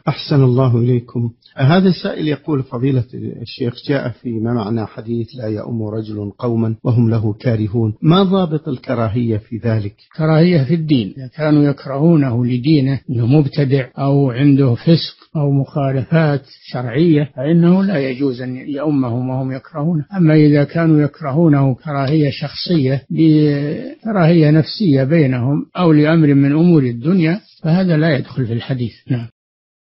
أحسن الله إليكم. هذا السائل يقول: فضيلة الشيخ، جاء فيما معنى حديث لا يؤم رجل قوما وهم له كارهون، ما ضابط الكراهية في ذلك؟ كراهية في الدين، إذا كانوا يكرهونه لدينه أنه مبتدع أو عنده فسق أو مخالفات شرعية فإنه لا يجوز أن يؤمهم وهم يكرهونه. أما إذا كانوا يكرهونه كراهية شخصية لكراهية نفسية بينهم أو لأمر من أمور الدنيا فهذا لا يدخل في الحديث. نعم.